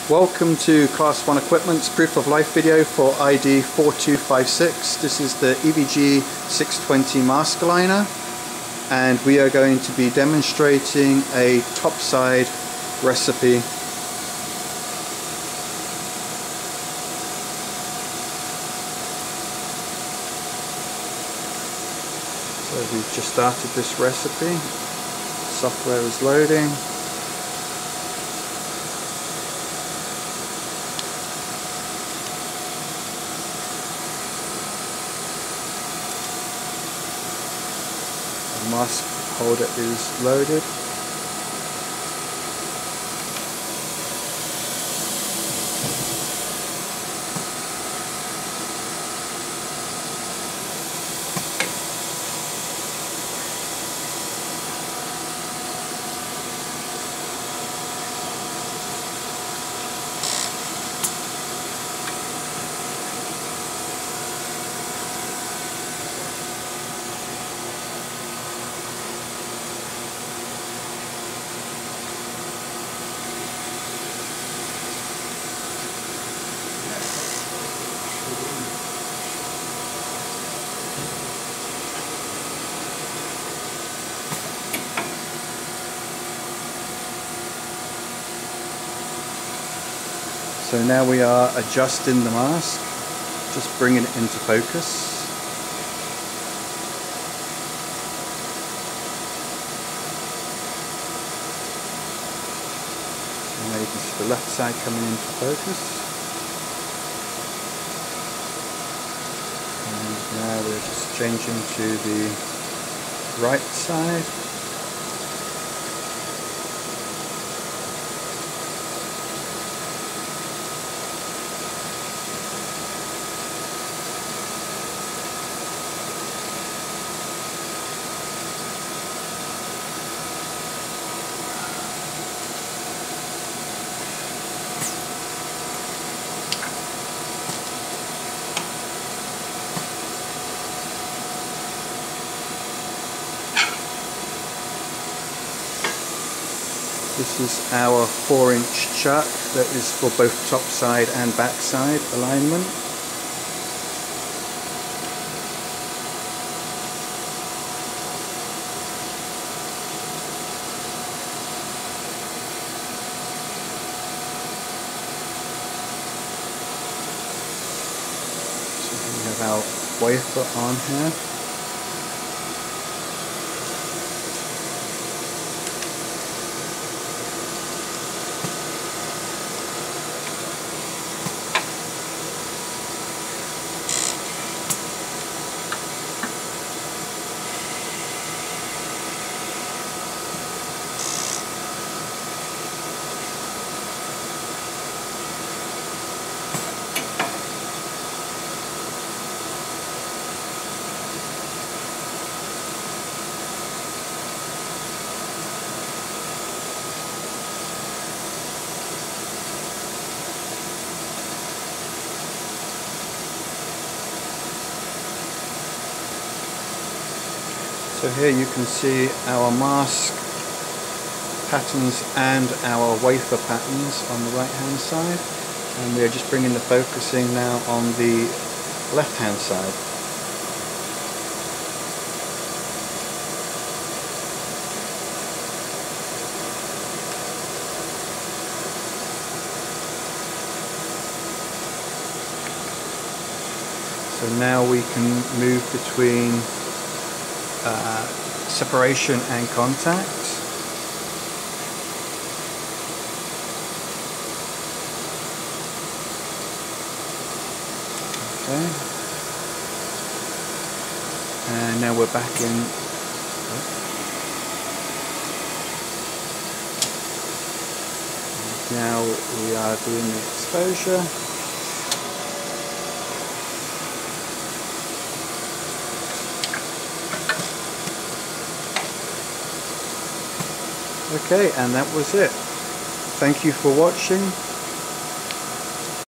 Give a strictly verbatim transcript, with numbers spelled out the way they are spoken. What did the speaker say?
Welcome to Class one Equipment's Proof of Life video for I D four two five six. This is the E V G six twenty mask aligner, and we are going to be demonstrating a topside recipe. So we've just started this recipe. Software is loading. The mask holder is loaded. So now we are adjusting the mask, just bringing it into focus. And now you can see the left side coming into focus. And now we're just changing to the right side. This is our four inch chuck that is for both top side and back side alignment. So we have our wafer on here. So here you can see our mask patterns and our wafer patterns on the right hand side, and we are just bringing the focusing now on the left hand side. So now we can move between Uh, separation and contact. Okay. And now we're back in. Now we are doing the exposure. Okay, and that was it. Thank you for watching.